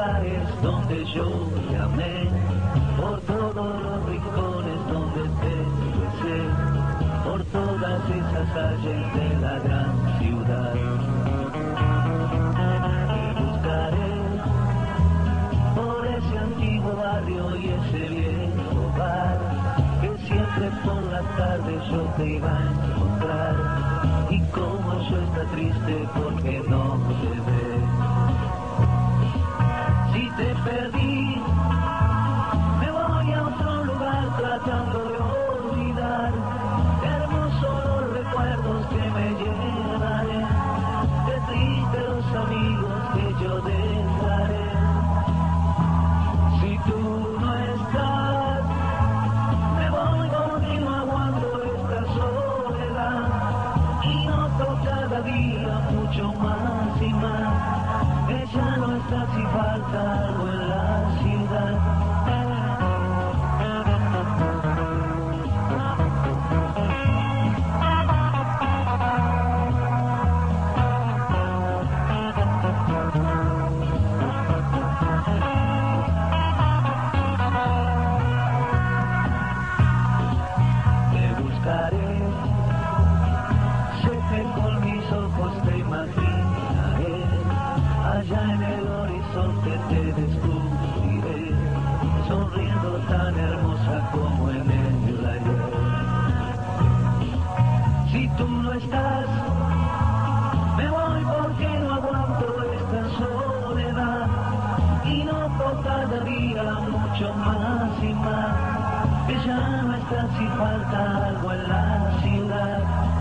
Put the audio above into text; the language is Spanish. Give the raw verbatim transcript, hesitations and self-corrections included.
lugares donde yo llamé, por todos los rincones donde te besé, por todas esas calles de la gran ciudad. Te buscaré por ese antiguo barrio y ese viejo bar, que siempre por la tarde yo te iba a encontrar. Y como yo está triste porque no te ve. Si te perdí, me voy a otro lugar tratando de olvidar. Hermosos los recuerdos que me llevaré, de tristes los amigos que yo dejaré. Si tú no estás, me voy porque no aguanto esta soledad. Y noto cada día mucho más y más, que ya no está si falta algo en la ciudad. Te buscaré, sé que con mis ojos te imaginaré, allá en el horizonte te descubriré, sonriendo tan hermosa como en el ayer. Si tú no estás, me voy porque no aguanto esta soledad. Y noto cada día mucho más y más, que ya no está si falta algo en la ciudad.